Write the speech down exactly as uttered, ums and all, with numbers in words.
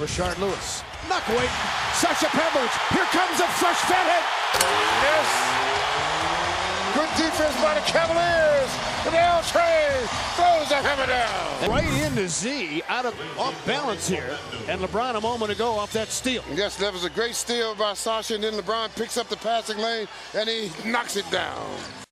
Rashard Lewis. Knock away. Sasha Pebbles. Here comes a fresh fat head. Yes. Good defense by the Cavaliers. And now Trey throws the hammer down. Right into Z, out of off balance here. And LeBron a moment ago off that steal. Yes, that was a great steal by Sasha, and then LeBron picks up the passing lane and he knocks it down.